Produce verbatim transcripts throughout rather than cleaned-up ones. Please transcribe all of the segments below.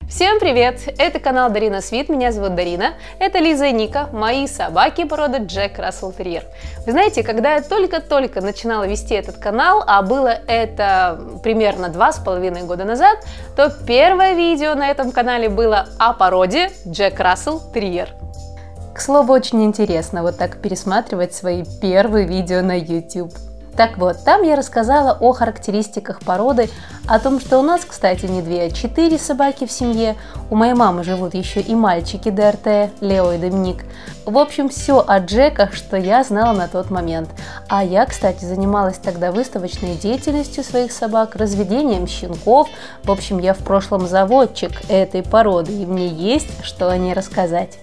Всем привет! Это канал Дарина Свит, меня зовут Дарина, это Лиза и Ника, мои собаки породы Джек Рассел Терьер. Вы знаете, когда я только-только начинала вести этот канал, а было это примерно два с половиной года назад, то первое видео на этом канале было о породе Джек Рассел Терьер. К слову, очень интересно вот так пересматривать свои первые видео на YouTube. Так вот, там я рассказала о характеристиках породы, о том, что у нас, кстати, не две, а четыре собаки в семье. У моей мамы живут еще и мальчики ДРТ, Лео и Доминик. В общем, все о Джеках, что я знала на тот момент. А я, кстати, занималась тогда выставочной деятельностью своих собак, разведением щенков. В общем, я в прошлом заводчик этой породы, и мне есть что о ней рассказать.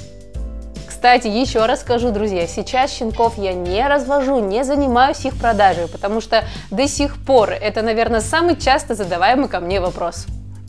Кстати, еще раз скажу, друзья, сейчас щенков я не развожу, не занимаюсь их продажей, потому что до сих пор это, наверное, самый часто задаваемый ко мне вопрос.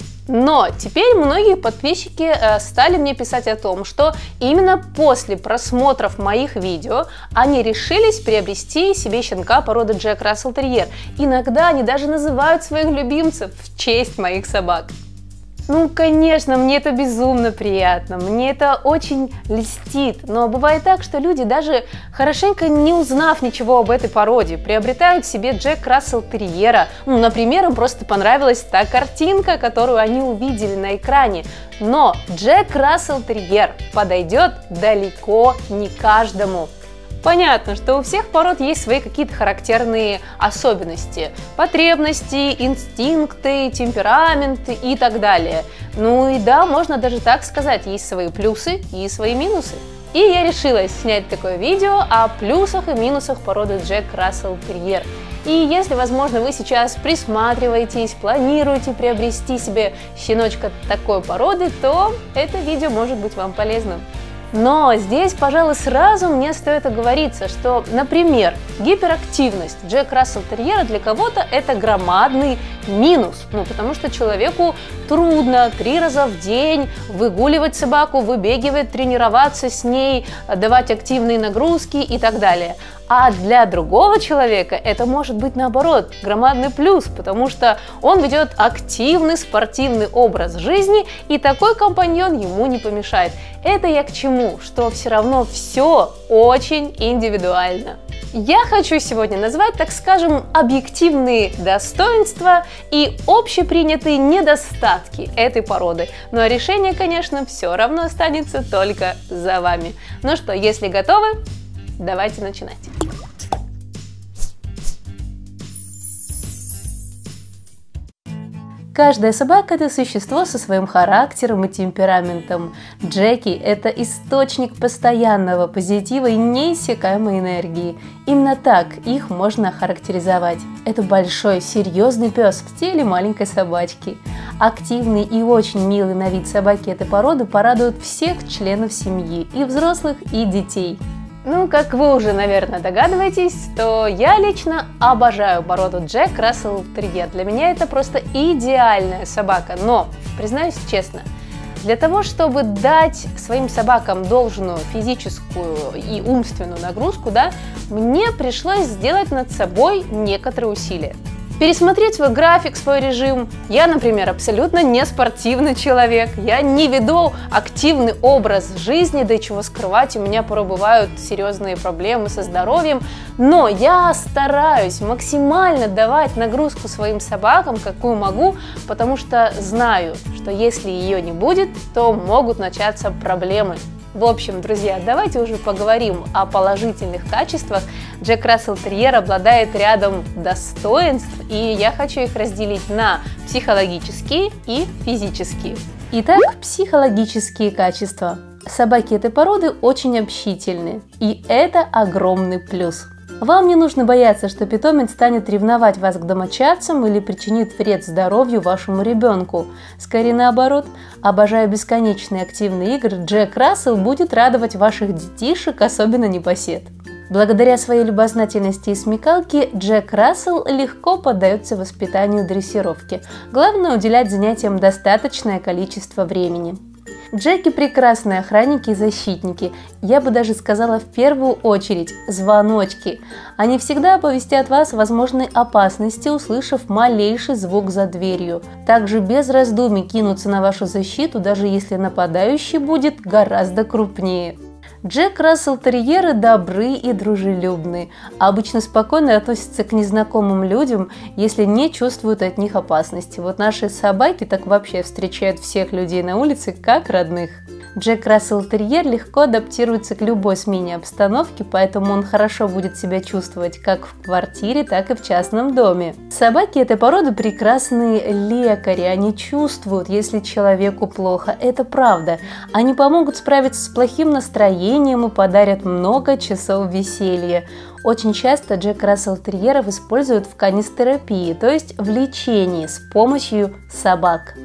Но теперь многие подписчики стали мне писать о том, что именно после просмотров моих видео они решились приобрести себе щенка породы Джек Рассел Терьер. Иногда они даже называют своих любимцев в честь моих собак. Ну, конечно, мне это безумно приятно, мне это очень льстит, но бывает так, что люди, даже хорошенько не узнав ничего об этой породе, приобретают себе Джек Рассел Терьера. Ну, например, им просто понравилась та картинка, которую они увидели на экране. Но Джек Рассел Терьер подойдет далеко не каждому. Понятно, что у всех пород есть свои какие-то характерные особенности, потребности, инстинкты, темпераменты и так далее. Ну и да, можно даже так сказать, есть свои плюсы и свои минусы. И я решила снять такое видео о плюсах и минусах породы Джек Рассел Терьер. И если, возможно, вы сейчас присматриваетесь, планируете приобрести себе щеночка такой породы, то это видео может быть вам полезным. Но здесь, пожалуй, сразу мне стоит оговориться, что, например, гиперактивность Джек Рассел Терьера для кого-то это громадный минус, ну, потому что человеку трудно три раза в день выгуливать собаку, выбегивать, тренироваться с ней, давать активные нагрузки и так далее. А для другого человека это может быть, наоборот, громадный плюс, потому что он ведет активный спортивный образ жизни, и такой компаньон ему не помешает. Это я к чему? Что все равно все очень индивидуально. Я хочу сегодня назвать, так скажем, объективные достоинства и общепринятые недостатки этой породы. Ну а решение, конечно, все равно останется только за вами. Ну что, если готовы, давайте начинать. Каждая собака – это существо со своим характером и темпераментом. Джеки – это источник постоянного позитива и неиссякаемой энергии. Именно так их можно охарактеризовать. Это большой, серьезный пес в теле маленькой собачки. Активный и очень милый на вид собаки этой породы порадуют всех членов семьи, и взрослых, и детей. Ну, как вы уже, наверное, догадываетесь, то я лично обожаю породу Джек Рассел Терьер. Для меня это просто идеальная собака. Но, признаюсь честно, для того, чтобы дать своим собакам должную физическую и умственную нагрузку, да, мне пришлось сделать над собой некоторые усилия. Пересмотреть свой график, свой режим. Я, например, абсолютно не спортивный человек, я не веду активный образ жизни, да и чего скрывать, у меня порой бывают серьезные проблемы со здоровьем, но я стараюсь максимально давать нагрузку своим собакам, какую могу, потому что знаю, что если ее не будет, то могут начаться проблемы. В общем, друзья, давайте уже поговорим о положительных качествах. Джек Рассел Терьер обладает рядом достоинств, и я хочу их разделить на психологические и физические. Итак, психологические качества. Собаки этой породы очень общительны, и это огромный плюс. Вам не нужно бояться, что питомец станет ревновать вас к домочадцам или причинит вред здоровью вашему ребенку. Скорее наоборот, обожая бесконечные активные игры, Джек Рассел будет радовать ваших детишек, особенно непосед. Благодаря своей любознательности и смекалке Джек Рассел легко поддается воспитанию и дрессировке. Главное уделять занятиям достаточное количество времени. Джеки прекрасные охранники и защитники, я бы даже сказала в первую очередь звоночки. Они всегда оповестят вас о возможной опасности, услышав малейший звук за дверью. Также без раздумий кинутся на вашу защиту, даже если нападающий будет гораздо крупнее. Джек Рассел терьеры добры и дружелюбны, обычно спокойно относятся к незнакомым людям, если не чувствуют от них опасности. Вот наши собаки так вообще встречают всех людей на улице как родных. Джек Рассел терьер легко адаптируется к любой смене обстановки, поэтому он хорошо будет себя чувствовать как в квартире, так и в частном доме. Собаки этой породы прекрасные лекари, они чувствуют, если человеку плохо, это правда. Они помогут справиться с плохим настроением и подарят много часов веселья. Очень часто Джек Рассел терьеров используют в канистерапии, то есть в лечении с помощью собак.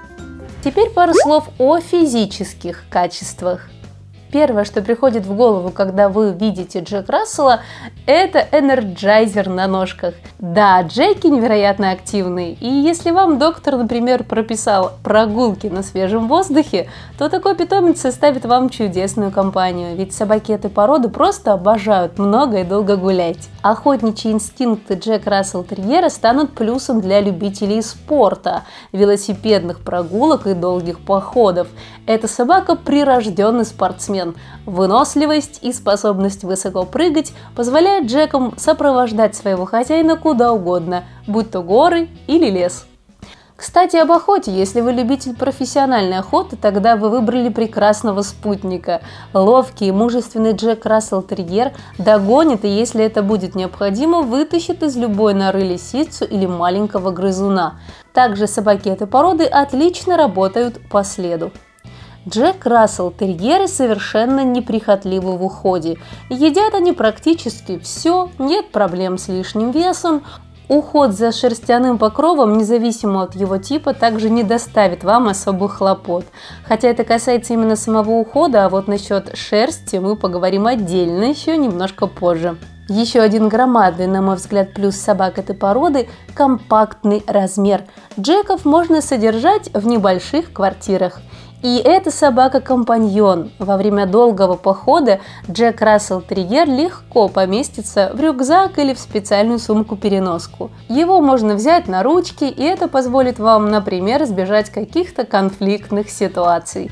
Теперь пару слов о физических качествах. Первое, что приходит в голову, когда вы видите Джек Рассела, это энерджайзер на ножках. Да, Джеки невероятно активные, и если вам доктор, например, прописал прогулки на свежем воздухе, то такой питомец составит вам чудесную компанию, ведь собаки этой породы просто обожают много и долго гулять. Охотничьи инстинкты Джек Рассел терьера станут плюсом для любителей спорта, велосипедных прогулок и долгих походов. Эта собака прирожденный спортсмен. Выносливость и способность высоко прыгать позволяют Джекам сопровождать своего хозяина куда угодно, будь то горы или лес. Кстати, об охоте. Если вы любитель профессиональной охоты, тогда вы выбрали прекрасного спутника. Ловкий и мужественный Джек Рассел терьер догонит и, если это будет необходимо, вытащит из любой норы лисицу или маленького грызуна. Также собаки этой породы отлично работают по следу. Джек Рассел терьеры совершенно неприхотливы в уходе. Едят они практически все, нет проблем с лишним весом. Уход за шерстяным покровом, независимо от его типа, также не доставит вам особых хлопот. Хотя это касается именно самого ухода, а вот насчет шерсти мы поговорим отдельно, еще немножко позже. Еще один громадный, на мой взгляд, плюс собак этой породы – компактный размер. Джеков можно содержать в небольших квартирах. И эта собака-компаньон. Во время долгого похода Джек Рассел терьер легко поместится в рюкзак или в специальную сумку-переноску. Его можно взять на ручки, и это позволит вам, например, избежать каких-то конфликтных ситуаций.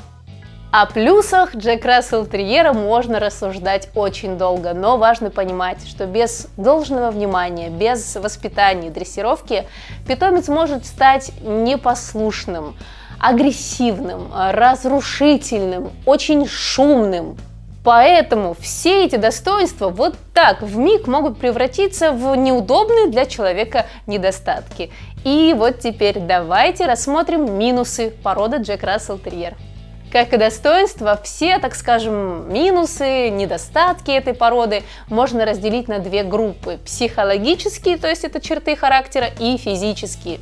О плюсах Джек Рассел терьера можно рассуждать очень долго, но важно понимать, что без должного внимания, без воспитания и дрессировки питомец может стать непослушным, агрессивным, разрушительным, очень шумным. Поэтому все эти достоинства вот так вмиг могут превратиться в неудобные для человека недостатки. И вот теперь давайте рассмотрим минусы породы Джек Рассел терьер. Как и достоинства, все, так скажем, минусы, недостатки этой породы можно разделить на две группы: психологические, то есть это черты характера, и физические.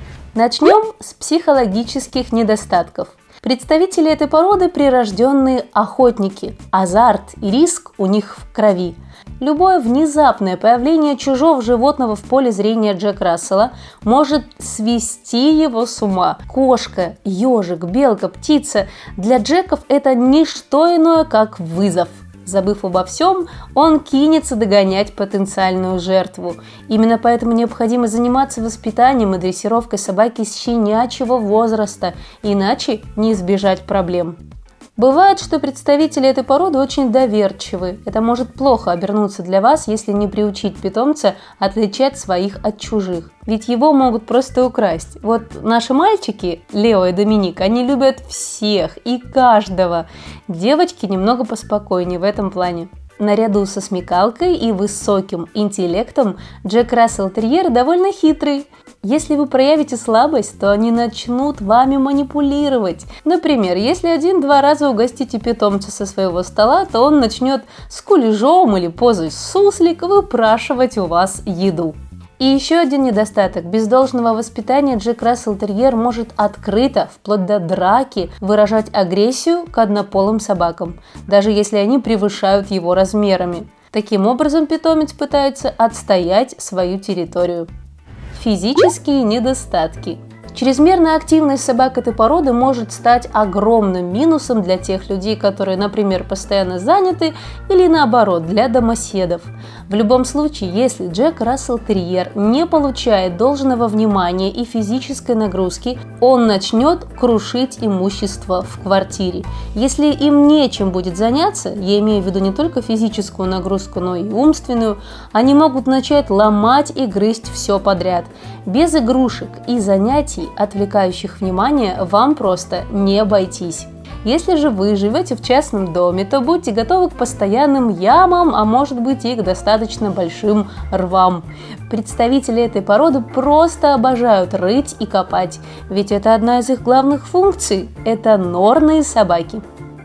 Начнем с психологических недостатков. Представители этой породы – прирожденные охотники. Азарт и риск у них в крови. Любое внезапное появление чужого животного в поле зрения Джек Рассела может свести его с ума. Кошка, ежик, белка, птица – для Джеков это не что иное, как вызов. Забыв обо всем, он кинется догонять потенциальную жертву. Именно поэтому необходимо заниматься воспитанием и дрессировкой собаки с щенячьего возраста, иначе не избежать проблем. Бывает, что представители этой породы очень доверчивы. Это может плохо обернуться для вас, если не приучить питомца отличать своих от чужих. Ведь его могут просто украсть. Вот наши мальчики, Лео и Доминик, они любят всех и каждого. Девочки немного поспокойнее в этом плане. Наряду со смекалкой и высоким интеллектом Джек Рассел терьер довольно хитрый. Если вы проявите слабость, то они начнут вами манипулировать. Например, если один-два раза угостите питомца со своего стола, то он начнет с кулежом или позой суслика выпрашивать у вас еду. И еще один недостаток. Без должного воспитания Джек Рассел терьер может открыто, вплоть до драки, выражать агрессию к однополым собакам, даже если они превышают его размерами. Таким образом, питомец пытается отстоять свою территорию. Физические недостатки. Чрезмерная активность собак этой породы может стать огромным минусом для тех людей, которые, например, постоянно заняты, или наоборот, для домоседов. В любом случае, если Джек Рассел Терьер не получает должного внимания и физической нагрузки, он начнет крушить имущество в квартире. Если им нечем будет заняться, я имею в виду не только физическую нагрузку, но и умственную, они могут начать ломать и грызть все подряд. Без игрушек и занятий, отвлекающих внимание, вам просто не обойтись. Если же вы живете в частном доме, то будьте готовы к постоянным ямам, а может быть и к достаточно большим рвам. Представители этой породы просто обожают рыть и копать, ведь это одна из их главных функций – это норные собаки.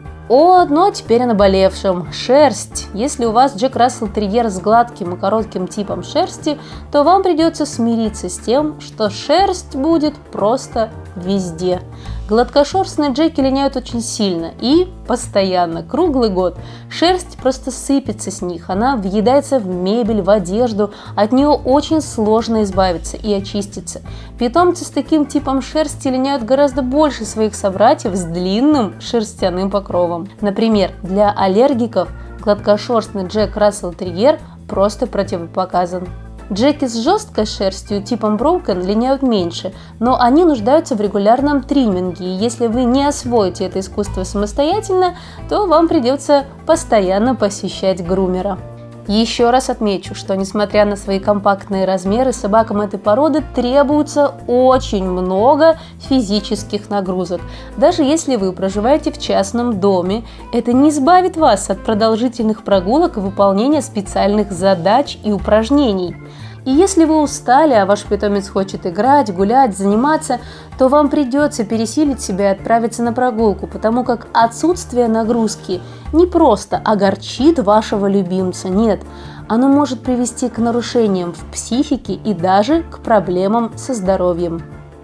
О, но теперь о наболевшем. Шерсть. Если у вас Джек Рассел Терьер с гладким и коротким типом шерсти, то вам придется смириться с тем, что шерсть будет просто везде. Гладкошерстные джеки линяют очень сильно и постоянно, круглый год. Шерсть просто сыпется с них, она въедается в мебель, в одежду, от нее очень сложно избавиться и очиститься. Питомцы с таким типом шерсти линяют гораздо больше своих собратьев с длинным шерстяным покровом. Например, для аллергиков гладкошерстный Джек Рассел Терьер просто противопоказан. Джеки с жесткой шерстью типом Броукен линяют меньше, но они нуждаются в регулярном тримминге, и если вы не освоите это искусство самостоятельно, то вам придется постоянно посещать грумера. Еще раз отмечу, что несмотря на свои компактные размеры, собакам этой породы требуется очень много физических нагрузок. Даже если вы проживаете в частном доме, это не избавит вас от продолжительных прогулок и выполнения специальных задач и упражнений. И если вы устали, а ваш питомец хочет играть, гулять, заниматься, то вам придется пересилить себя и отправиться на прогулку, потому как отсутствие нагрузки не просто огорчит вашего любимца, нет, оно может привести к нарушениям в психике и даже к проблемам со здоровьем.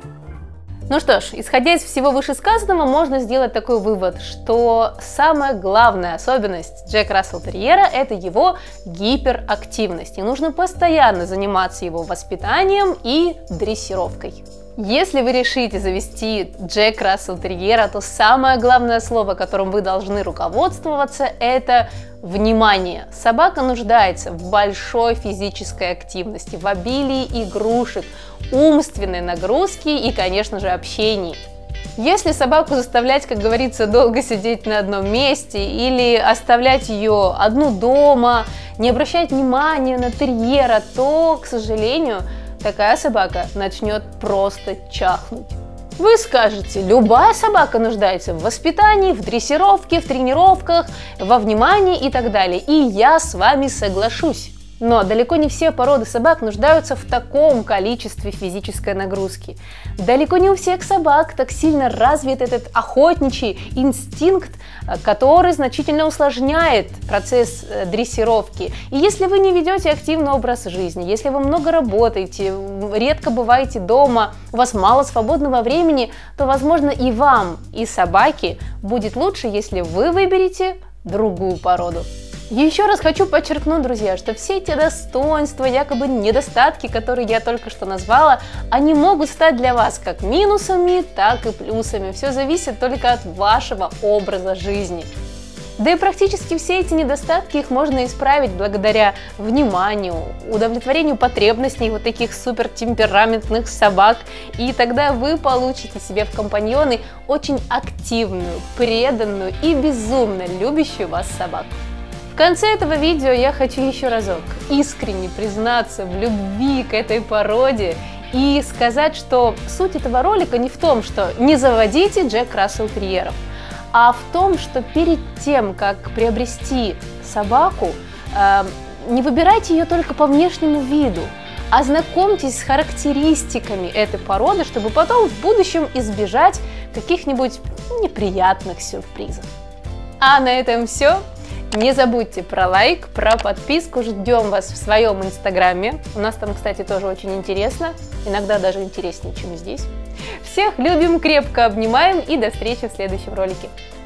Ну что ж, исходя из всего вышесказанного, можно сделать такой вывод, что самая главная особенность Джек Рассел Терьера – это его гиперактивность, и нужно постоянно заниматься его воспитанием и дрессировкой. Если вы решите завести Джек Рассел Терьера, то самое главное слово, которым вы должны руководствоваться, это внимание. Собака нуждается в большой физической активности, в обилии игрушек, умственной нагрузки и, конечно же, общении. Если собаку заставлять, как говорится, долго сидеть на одном месте или оставлять ее одну дома, не обращать внимания на терьера, то, к сожалению, такая собака начнет просто чахнуть. Вы скажете, любая собака нуждается в воспитании, в дрессировке, в тренировках, во внимании и так далее. И я с вами соглашусь. Но далеко не все породы собак нуждаются в таком количестве физической нагрузки. Далеко не у всех собак так сильно развит этот охотничий инстинкт, который значительно усложняет процесс дрессировки. И если вы не ведете активный образ жизни, если вы много работаете, редко бываете дома, у вас мало свободного времени, то, возможно, и вам, и собаке будет лучше, если вы выберете другую породу. Еще раз хочу подчеркнуть, друзья, что все эти достоинства, якобы недостатки, которые я только что назвала, они могут стать для вас как минусами, так и плюсами. Все зависит только от вашего образа жизни. Да и практически все эти недостатки их можно исправить благодаря вниманию, удовлетворению потребностей вот таких супертемпераментных собак. И тогда вы получите себе в компаньоны очень активную, преданную и безумно любящую вас собаку. В конце этого видео я хочу еще разок искренне признаться в любви к этой породе и сказать, что суть этого ролика не в том, что не заводите Джек Рассел Терьеров, а в том, что перед тем, как приобрести собаку, э, не выбирайте ее только по внешнему виду, а знакомьтесь с характеристиками этой породы, чтобы потом в будущем избежать каких-нибудь неприятных сюрпризов. А на этом все. Не забудьте про лайк, про подписку, ждем вас в своем инстаграме. У нас там, кстати, тоже очень интересно, иногда даже интереснее, чем здесь. Всех любим, крепко обнимаем и до встречи в следующем ролике.